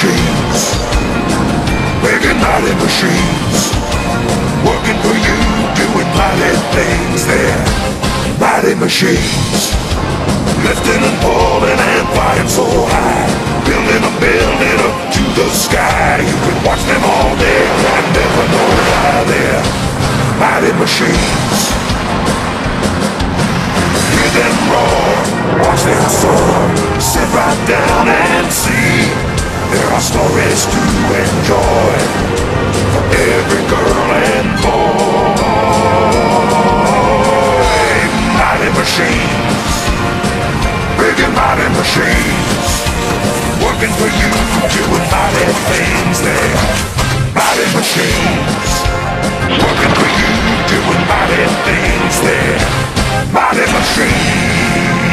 machines, making mighty machines, working for you, doing mighty things. They're mighty machines, lifting and pulling and flying so high, building a building up to the sky. You can watch them all day and never know why. They're mighty machines. Hear them roar, watch them soar, sit right down and see. There are stories to enjoy for every girl and boy. Mighty machines, big and mighty machines, working for you, doing mighty things. They're mighty machines, working for you, doing mighty things. They're mighty machines.